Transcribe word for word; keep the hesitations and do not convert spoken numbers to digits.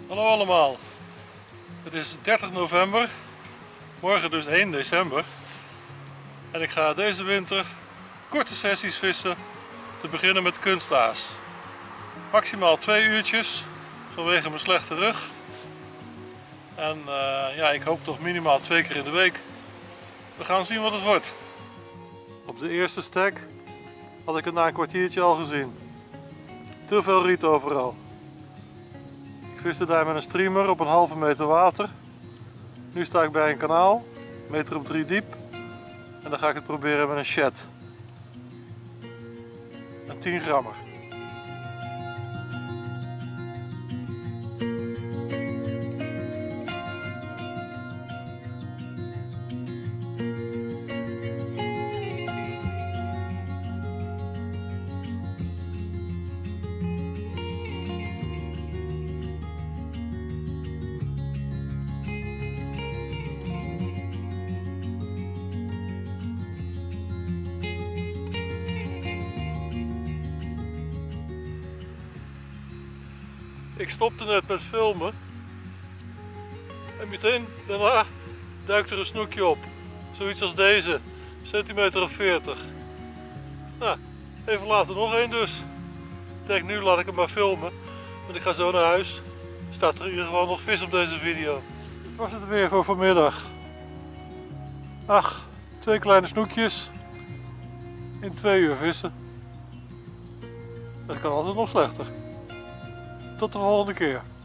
Hallo allemaal, het is dertig november, morgen dus één december en ik ga deze winter korte sessies vissen, te beginnen met kunstaas. Maximaal twee uurtjes vanwege mijn slechte rug en uh, ja, ik hoop toch minimaal twee keer in de week. We gaan zien wat het wordt. Op de eerste stek had ik het na een kwartiertje al gezien. Te veel riet overal. Ik viste daar met een streamer op een halve meter water. Nu sta ik bij een kanaal, meter op drie diep. En dan ga ik het proberen met een shad. Een tien grammer. Ik stopte net met filmen en meteen daarna duikt er een snoekje op. Zoiets als deze, centimeter of veertig. Nou, even later nog één dus. Ik denk nu laat ik hem maar filmen, want ik ga zo naar huis. Staat er in ieder geval nog vis op deze video. Dit was het weer voor vanmiddag. Ach, twee kleine snoekjes in twee uur vissen. Dat kan altijd nog slechter. Tot de volgende keer.